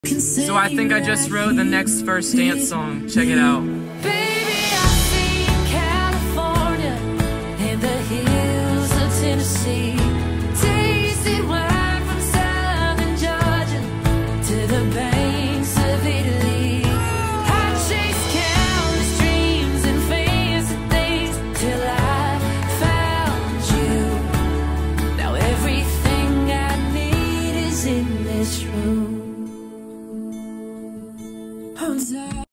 So I think I just wrote the next First Dance song. Check it out. Baby, I see California and the hills of Tennessee.